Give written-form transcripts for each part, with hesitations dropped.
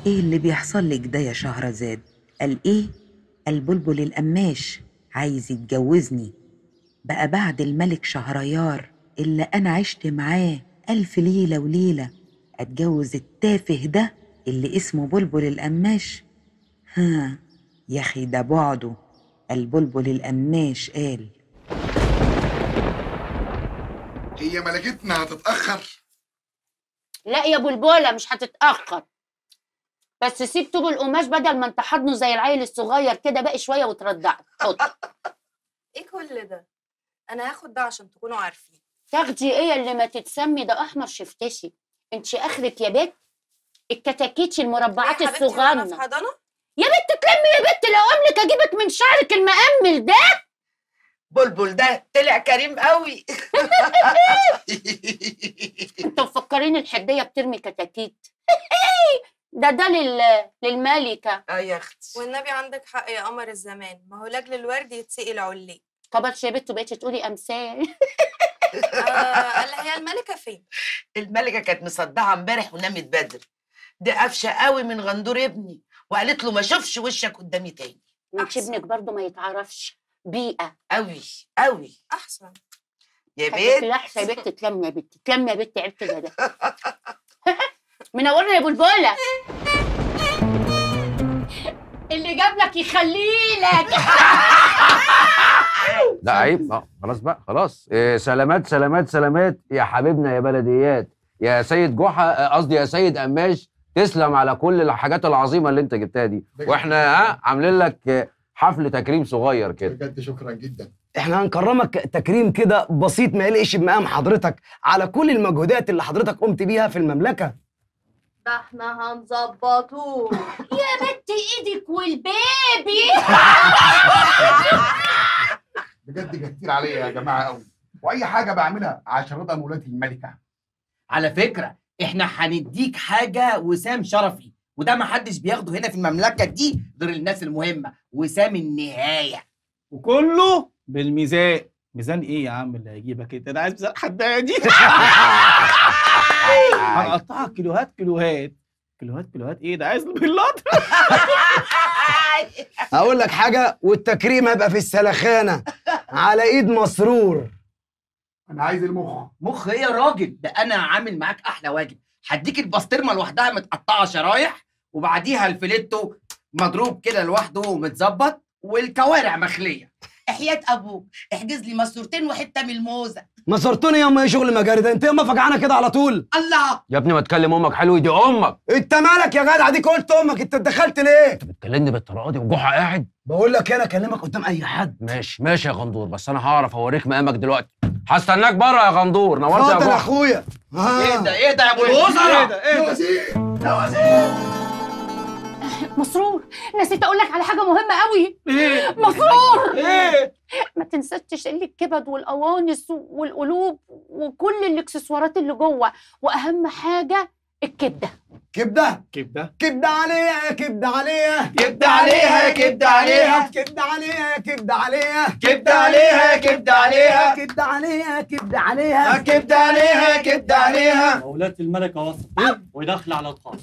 ايه اللي بيحصل لك ده يا شهرزاد؟ قال ايه؟ البلبل القماش عايز يتجوزني بقى بعد الملك شهريار اللي انا عشت معاه 1000 ليلة وليلة، اتجوز التافه ده اللي اسمه بلبل القماش؟ ها يا اخي ده بعده. البلبل القماش قال: هي ملكتنا هتتأخر؟ لا يا بلبله مش هتتاخر، بس سيب طوب القماش بدل ما انت حضنه زي العيل الصغير كده، باقي شويه وترضعك. خد. ايه كل ده؟ انا هاخد ده عشان تكونوا عارفين. تاخدي ايه اللي ما تتسمي؟ ده احمر شفتشي. انت اخرك يا بت الكتاكيتش المربعات يا حبيبتي وانا في الصغننه. حضانه؟ يا بت تلمي يا بت، لو املك اجيبك من شعرك المأمل ده. بلبل ده طلع كريم قوي. انتوا مفكرين الحديه بترمي كتاكيت؟ ده للملكه. يا اختي والنبي عندك حق يا قمر الزمان، ما هو لاجل الورد يتسقي العلي. طب يا بت بقيتي تقولي امثال. قال هي الملكه فين؟ الملكه كانت مصدعه امبارح ونامت بدري، دي قفشه قوي من غندور ابني وقالت له ما اشوفش وشك قدامي تاني. انت ابنك برضه ما يتعرفش بيئه قوي قوي. احسن يا بنت احسن يا بت. تلمي يا بت، تلمي يا بت، عرفت ده. منورنا يا بلبله. اللي جاب لك يخليه لك. لا عيب، خلاص بقى خلاص. سلامات سلامات سلامات يا حبيبنا يا بلديات، يا سيد جحا، قصدي يا سيد قماش. تسلم على كل الحاجات العظيمه اللي انت جبتها دي، واحنا عاملين لك حفل تكريم صغير كده. بجد شكرا جدا. احنا هنكرمك تكريم كده بسيط ما يليقش بمقام حضرتك على كل المجهودات اللي حضرتك قمت بيها في المملكه. ده احنا هنظبطوه. يا بت ايدك والبيبي. بجد كتير عليا يا جماعه قوي، واي حاجه بعملها عشان رضا مولاتي الملكه. على فكرة احنا هنديك حاجة وسام شرفي، وده محدش بياخده هنا في المملكة دي غير الناس المهمة، وسام النهاية. وكله بالميزان. ميزان ايه يا عم اللي هيجيبك انت؟ انا عايز ميزان حدادي. هنقطعك كيلوهات كيلوهات كيلوهات كيلوهات. ايه ده؟ عايز باللطر. اقول لك حاجه، والتكريم هيبقى في السلخانه على ايد مسرور. انا عايز المخ. مخ ايه يا راجل؟ ده انا عامل معاك احلى واجب. هديك البسطرمة لوحدها متقطعة شرايح، وبعديها الفيليتو مضروب كده لوحده ومتظبط، والكوارع مخلية. احياء ابوك احجز لي مسورتين وحته من الموزه. مسرتوني يا ايه شغل مجاري ده؟ انت ياما فجعانه كده على طول. الله يا ابني ما تكلم امك حلو، دي امك. انت مالك يا جدع؟ ديك قلت امك، انت اتدخلت ليه؟ انت بتكلمني بالطريقه دي وجحا قاعد؟ بقول لك انا اكلمك قدام اي حد. ماشي ماشي يا غندور، بس انا هعرف اوريك مقامك دلوقتي. هستناك بره يا غندور. نورت يا اتفضل يا جحا. اخويا. ايه ده يا ابو الوزراء؟ ايه ده؟ يا وزير يا وزير. مسرور، نسيت اقول لك على حاجه مهمه قوي. ايه؟ مسرور، ايه؟ ما تنساش تشيل الكبد والقوانص والقلوب وكل الاكسسوارات اللي جوه، واهم حاجه الكبده. كبده كبده؟ كبده عليها يا كبده عليها، كبده عليها يا كبده عليها، كبده عليها يا كبده عليها، كبده عليها يا كبده عليها، كبده عليها يا كبده عليها، كبده عليها يا كبده عليها. مولاة الملكة وصلت وداخلة على القاعة.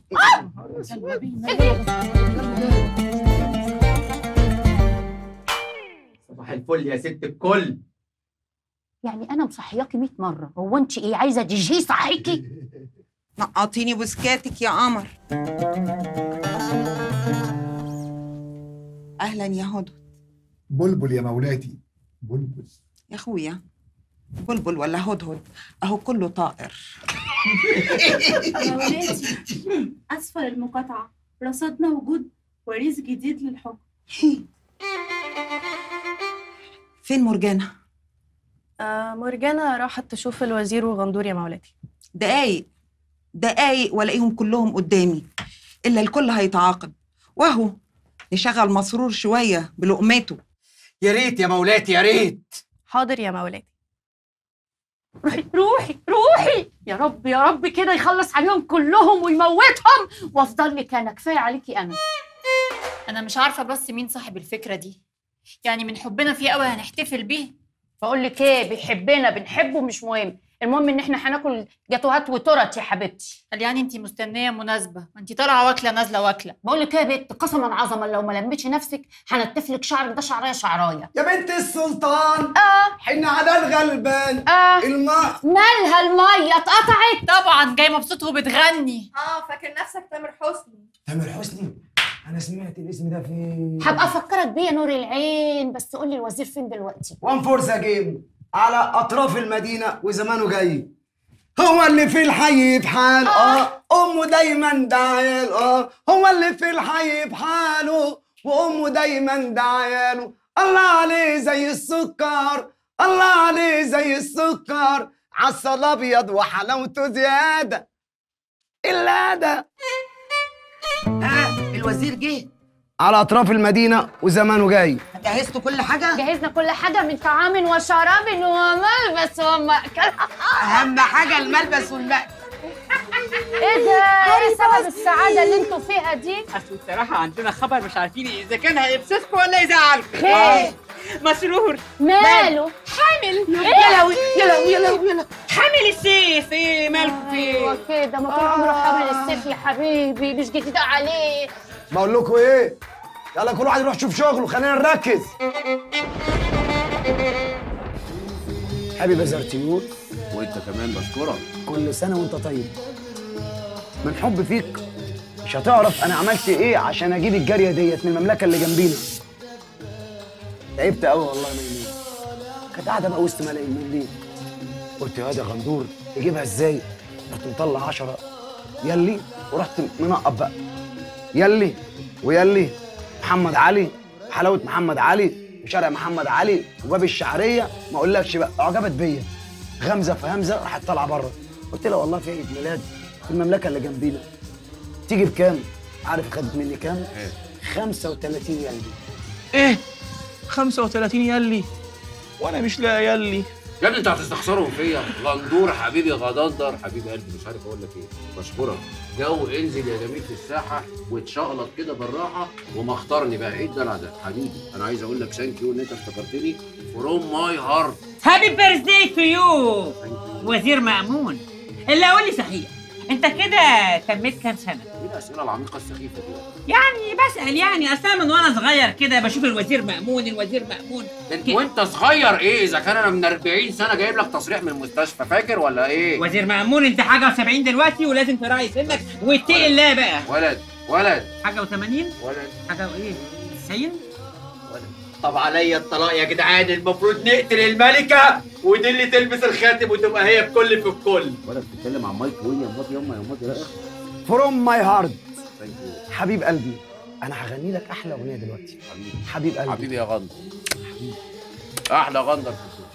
صباح الفل يا ست الكل. يعني انا مصحياكي 100 مره، هو انت ايه عايزه دي جي صحيكي؟ نقطيني بسكاتك يا قمر. اهلا يا هدى. بلبل يا مولاتي، بلبل يا اخويا، بلبل ولا هدهد اهو كله طائر. يا ولادي، أسفل المقاطعة رصدنا وجود وريث جديد للحكم. فين مرجانة؟ مرجانة راحت تشوف الوزير وغندور يا مولاتي. دقايق دقايق والاقيهم كلهم قدامي، الا الكل هيتعاقب، واهو نشغل مسرور شويه بلقمته. يا ريت يا مولاتي يا ريت. حاضر يا مولاتي. روحي روحي روحي، يا رب يا رب كده يخلص عليهم كلهم ويموتهم وافضل لك انا. كفايه عليكي انا. انا مش عارفه بس مين صاحب الفكره دي، يعني من حبنا فيه قوي هنحتفل بيه. بقول لك ايه، بيحبنا بنحبه مش مهم، المهم ان احنا هناكل جاتوهات وتورت يا حبيبتي. قال يعني انت مستنيه مناسبه، ما انت طالعه واكله نازله واكله. بقول لك ايه يا بنت، قسما عظما لو ما لميتش نفسك هنتفلك شعرك ده شعرايه شعرايه. يا بنت السلطان حن على الغلبان الماء. مالها الميه اتقطعت؟ طبعا جاي مبسوط وبتغني. فاكر نفسك تامر حسني. تامر حسني؟ انا سمعت الاسم ده فين؟ هبقى افكرك بيه يا نور العين، بس قول لي الوزير فين دلوقتي؟ وان فورزا جيم على اطراف المدينه وزمانه جاي. هو اللي في الحي بحال امه دايما دعيال هو اللي في الحي بحاله وامه دايما دعياله. الله عليه زي السكر، الله عليه زي السكر، عسل ابيض وحلاوته زياده الا ده. الوزير جه على اطراف المدينه وزمانه جاي. جهزتوا كل حاجه؟ جهزنا كل حاجه من طعام وشراب وملبس ومأكل. اهم حاجه الملبس والمأكل. ايه ده؟ ايه سبب السعاده اللي انتوا فيها دي؟ اصل بصراحه عندنا خبر مش عارفين اذا كان هيبسطكم ولا يزعلكم. خير. مسرور ماله؟ حامل. يا لهوي يا لهوي يا لهوي يا لهوي. حامل السيف. ايه مالكم فيه؟ ايوه كده، ما طول عمره حامل السيف يا حبيبي، مش جديده عليه. بقول لكم ايه، يلا كل واحد يروح يشوف شغله، خلينا نركز. حبيبي زرتيور، وانت كمان بشكرك. كل سنه وانت طيب. من حب فيك مش هتعرف انا عملت ايه عشان اجيب الجاريه ديت من المملكه اللي جنبينا. تعبت قوي والله من الليل، كانت قاعده بقى وسط ملايين من الليل. قلت يا واد يا غندور تجيبها ازاي؟ رحت مطلع 10 يلي ورحت منقب بقى يلي ويلي محمد علي، حلاوه محمد علي وشارع محمد علي وباب الشعريه. ما اقولكش بقى اعجبت بيا، غمزه في همزه راحت طالعه بره. قلت لها والله في عيد ميلاد في المملكه اللي جنبينا، تيجي بكام؟ عارف خدت مني كام؟ 35 يلي. ايه 35 يلي وانا مش لاقي يلي. يا ابني انت هتستخسرهم فيا. غندور حبيبي غدندر حبيبي قلبي، مش عارف اقول لك ايه. بشكرك. جو انزل يا جميل في الساحه واتشقلط كده بالراحه وما اختارني بقى. ايه الدلع ده حبيبي؟ انا عايز اقول لك ثانك يو ان انت افتكرتني فروم ماي هارت. هابي بيرثداي تو يو وزير مأمون. اللي قول لي صحيح، انت كده تميت كام سنه؟ ايه الاسئله العميقه السخيفه دي؟ يعني بسأل، يعني اصلا من وانا صغير كده بشوف الوزير مأمون الوزير مأمون. انت وانت صغير ايه؟ اذا كان انا من 40 سنه جايب لك تصريح من المستشفى، فاكر ولا ايه؟ وزير مأمون انت حاجه و70 دلوقتي ولازم تراعي سنك واتقي الله بقى. ولد حاجه و80 ولد حاجه وايه 90 طب عليا الطلاق يا جدعان، المفروض نقتل الملكه ودي اللي تلبس الخاتم وتبقى هي بكل في الكل. ولا بتتكلم عن مايك ويليام ماضي يا ماضي لا فروم ماي هارت. حبيب قلبي انا هغني لك احلى اغنيه دلوقتي. حبيب قلبي حبيبي يا غندر. احلى غندر في الدنيا.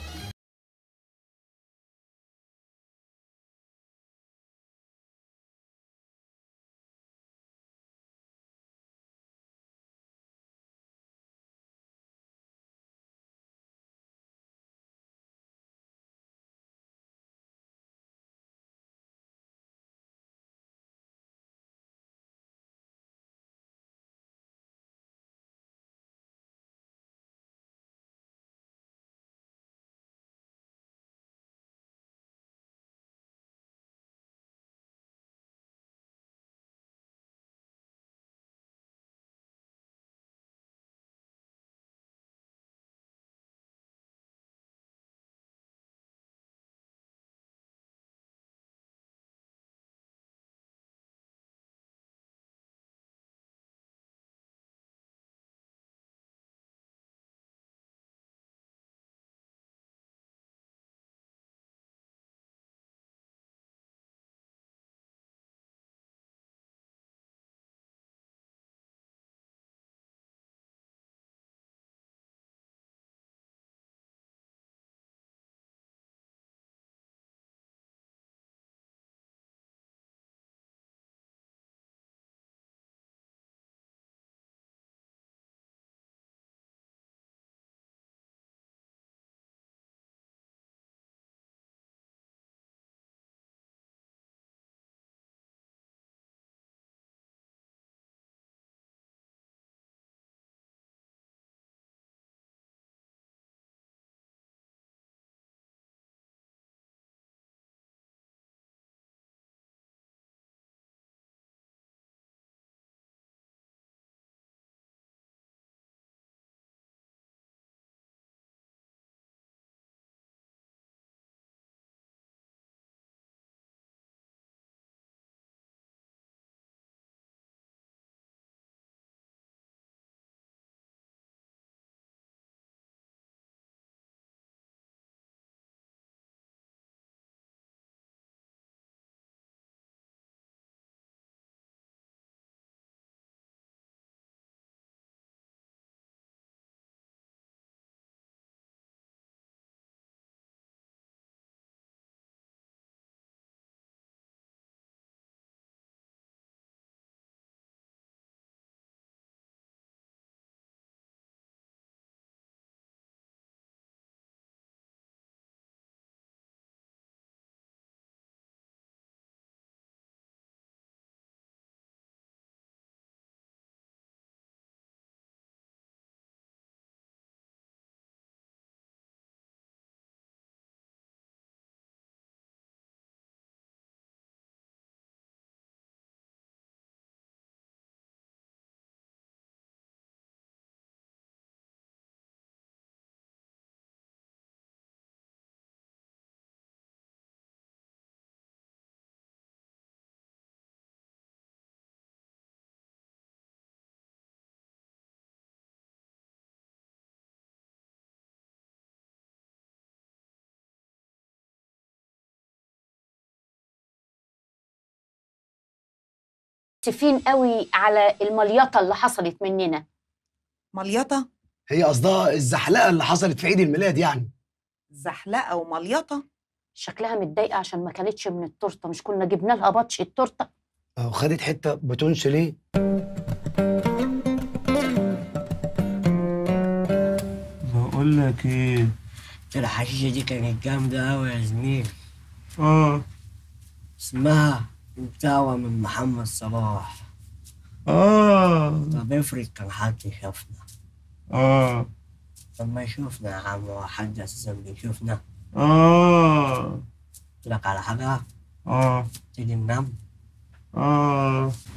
متفقين قوي على المليطه اللي حصلت مننا. مليطه؟ هي قصدها الزحلقه اللي حصلت في عيد الميلاد يعني. زحلقه ومليطه؟ شكلها متضايقه عشان ما كانتش من التورته، مش كنا جبنا لها بطش التورته؟ خدت حته بتونش ليه؟ بقول لك ايه، الحشيشه دي كانت جامده قوي يا زميلي. اسمها بتاوة من محمد صلاح. طب افرض كان حد شافنا. طب ما يشوفنا يا عم، هو حد اساسا بيشوفنا؟ قلت لك على حاجه. تيجي ننام.